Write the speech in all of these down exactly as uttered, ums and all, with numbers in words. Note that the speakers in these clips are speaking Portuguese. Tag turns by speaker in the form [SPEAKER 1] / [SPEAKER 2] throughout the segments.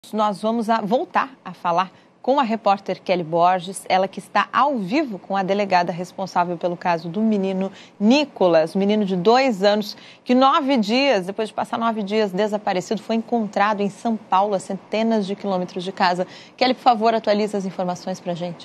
[SPEAKER 1] Nós vamos a, voltar a falar com a repórter Kelly Borges, ela que está ao vivo com a delegada responsável pelo caso do menino Nicolas, menino de dois anos, que nove dias, depois de passar nove dias desaparecido, foi encontrado em São Paulo, a centenas de quilômetros de casa. Kelly, por favor, atualiza as informações para a gente.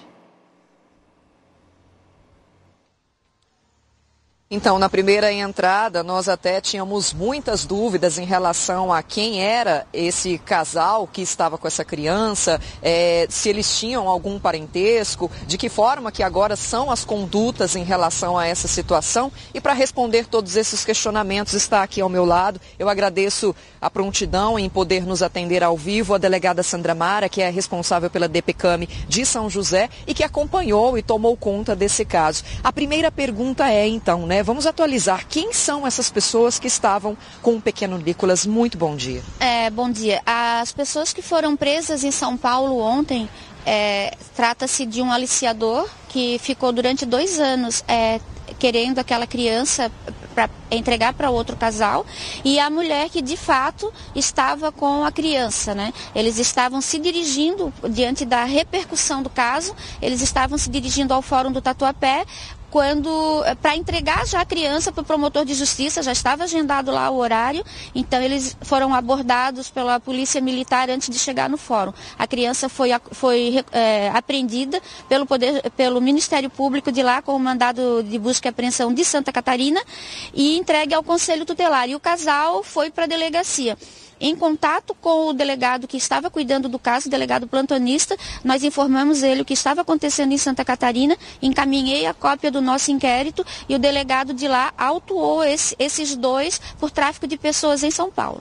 [SPEAKER 2] Então, na primeira entrada, nós até tínhamos muitas dúvidas em relação a quem era esse casal que estava com essa criança, é, se eles tinham algum parentesco, de que forma que agora são as condutas em relação a essa situação. E para responder todos esses questionamentos, está aqui ao meu lado. Eu agradeço a prontidão em poder nos atender ao vivo, a delegada Sandra Mara, que é responsável pela DPCAM de São José e que acompanhou e tomou conta desse caso. A primeira pergunta é, então, né? Vamos atualizar quem são essas pessoas que estavam com o pequeno Nicolas. Muito bom dia.
[SPEAKER 3] É, bom dia. As pessoas que foram presas em São Paulo ontem, é, trata-se de um aliciador que ficou durante dois anos é, querendo aquela criança para entregar para outro casal, e a mulher que de fato estava com a criança, né? Eles estavam se dirigindo, diante da repercussão do caso, eles estavam se dirigindo ao Fórum do Tatuapé, quando para entregar já a criança para o promotor de justiça, já estava agendado lá o horário, então eles foram abordados pela polícia militar antes de chegar no fórum. A criança foi, foi é, apreendida pelo, poder, pelo Ministério Público de lá com o mandado de busca e apreensão de Santa Catarina e entregue ao Conselho Tutelar. E o casal foi para a delegacia. Em contato com o delegado que estava cuidando do caso, o delegado plantonista, nós informamos ele o que estava acontecendo em Santa Catarina, encaminhei a cópia do nosso inquérito e o delegado de lá autuou esse, esses dois por tráfico de pessoas em São Paulo.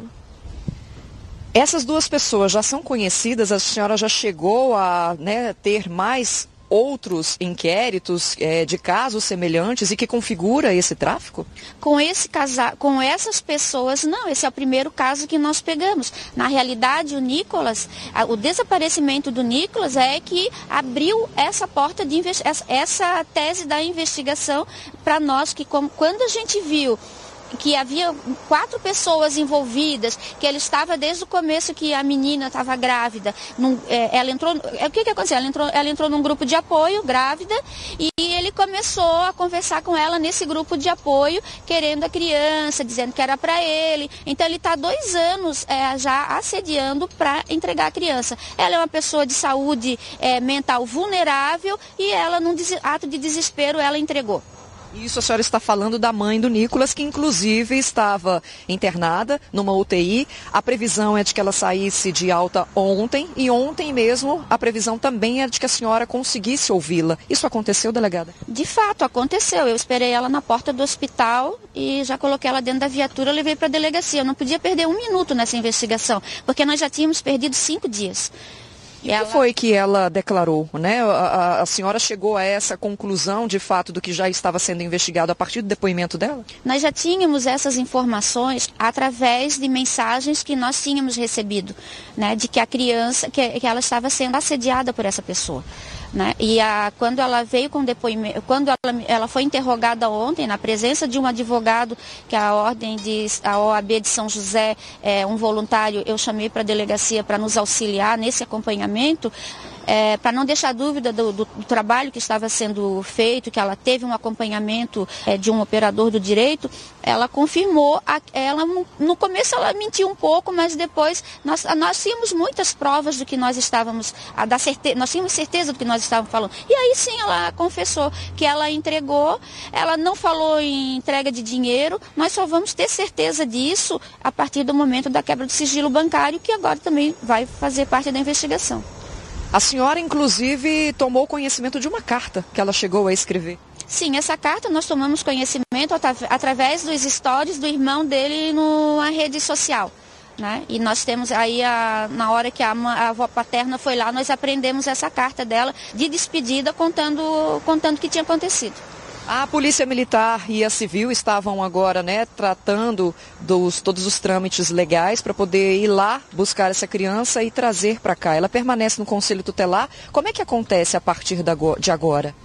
[SPEAKER 2] Essas duas pessoas já são conhecidas? A senhora já chegou a, né, ter mais outros inquéritos é, de casos semelhantes e que configura esse tráfico?
[SPEAKER 3] Com esse casal, com essas pessoas, não, esse é o primeiro caso que nós pegamos. Na realidade, o Nicolas, o desaparecimento do Nicolas é que abriu essa porta de essa, essa tese da investigação para nós, que como, quando a gente viu que havia quatro pessoas envolvidas, que ele estava desde o começo que a menina estava grávida. Num, é, ela entrou, é, o que que aconteceu? Ela entrou, ela entrou num grupo de apoio, grávida, e ele começou a conversar com ela nesse grupo de apoio, querendo a criança, dizendo que era para ele. Então ele está dois anos é, já assediando para entregar a criança. Ela é uma pessoa de saúde é, mental vulnerável e ela, num ato de desespero, ela entregou.
[SPEAKER 2] Isso, a senhora está falando da mãe do Nicolas, que inclusive estava internada numa U T I. A previsão é de que ela saísse de alta ontem, e ontem mesmo a previsão também é de que a senhora conseguisse ouvi-la. Isso aconteceu, delegada?
[SPEAKER 3] De fato, aconteceu. Eu esperei ela na porta do hospital e já coloquei ela dentro da viatura, levei para a delegacia. Eu não podia perder um minuto nessa investigação, porque nós já tínhamos perdido cinco dias.
[SPEAKER 2] E o que foi que ela declarou, né? A, a, a senhora chegou a essa conclusão, de fato, do que já estava sendo investigado a partir do depoimento dela?
[SPEAKER 3] Nós já tínhamos essas informações através de mensagens que nós tínhamos recebido, né? De que a criança, que, que ela estava sendo assediada por essa pessoa. Né? E a, quando ela veio com depoimento, quando ela, ela foi interrogada ontem, na presença de um advogado, que a ordem de, a O A B de São José, é, um voluntário, eu chamei para a delegacia para nos auxiliar nesse acompanhamento, é, para não deixar dúvida do, do, do trabalho que estava sendo feito, que ela teve um acompanhamento é, de um operador do direito, ela confirmou, a, ela, no começo ela mentiu um pouco, mas depois nós, nós tínhamos muitas provas do que nós estávamos, a dar certe, nós tínhamos certeza do que nós estávamos falando. E aí sim ela confessou que ela entregou, ela não falou em entrega de dinheiro, nós só vamos ter certeza disso a partir do momento da quebra do sigilo bancário, que agora também vai fazer parte da investigação.
[SPEAKER 2] A senhora, inclusive, tomou conhecimento de uma carta que ela chegou a escrever.
[SPEAKER 3] Sim, essa carta nós tomamos conhecimento através dos stories do irmão dele numa rede social. Né? E nós temos aí, a, na hora que a, a avó paterna foi lá, nós aprendemos essa carta dela de despedida contando, contando o que tinha acontecido.
[SPEAKER 2] A Polícia Militar e a Civil estavam agora, né, tratando dos todos os trâmites legais para poder ir lá buscar essa criança e trazer para cá. Ela permanece no Conselho Tutelar. Como é que acontece a partir de agora?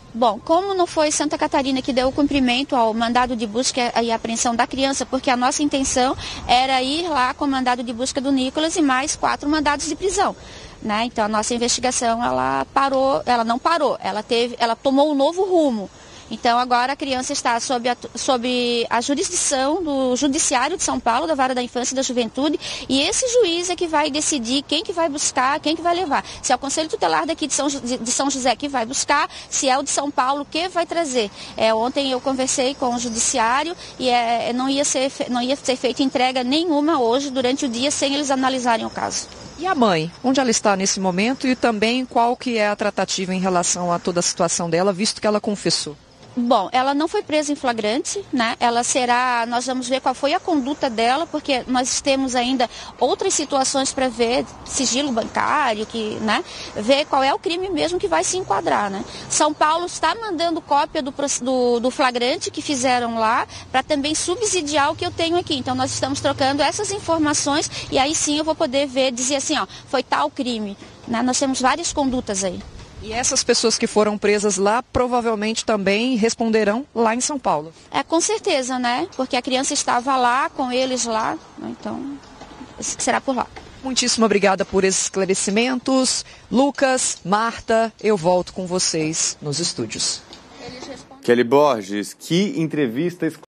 [SPEAKER 3] Bom, como não foi Santa Catarina que deu o cumprimento ao mandado de busca e apreensão da criança, porque a nossa intenção era ir lá com o mandado de busca do Nicolas e mais quatro mandados de prisão. Né? Então a nossa investigação ela parou, ela não parou, ela teve, ela tomou um novo rumo. Então agora a criança está sob a, sob a jurisdição do Judiciário de São Paulo, da Vara da Infância e da Juventude, e esse juiz é que vai decidir quem que vai buscar, quem que vai levar. Se é o Conselho Tutelar daqui de São, de São José que vai buscar, se é o de São Paulo que vai trazer. É, ontem eu conversei com o Judiciário e é, não, ia ser, não ia ser feita entrega nenhuma hoje durante o dia sem eles analisarem o caso.
[SPEAKER 2] E a mãe, onde ela está nesse momento e também qual que é a tratativa em relação a toda a situação dela, visto que ela confessou?
[SPEAKER 3] Bom, ela não foi presa em flagrante, né? Ela será, nós vamos ver qual foi a conduta dela, porque nós temos ainda outras situações para ver, sigilo bancário, que, né? Ver qual é o crime mesmo que vai se enquadrar, né? São Paulo está mandando cópia do, do, do flagrante que fizeram lá, para também subsidiar o que eu tenho aqui. Então nós estamos trocando essas informações e aí sim eu vou poder ver, dizer assim, ó, foi tal crime, né? Nós temos várias condutas aí.
[SPEAKER 2] E essas pessoas que foram presas lá provavelmente também responderão lá em São Paulo.
[SPEAKER 3] É, com certeza, né? Porque a criança estava lá, com eles lá, né? Então será por lá.
[SPEAKER 2] Muitíssimo obrigada por esses esclarecimentos. Lucas, Marta, eu volto com vocês nos estúdios.
[SPEAKER 4] Kelly Borges, que entrevista exclusiva.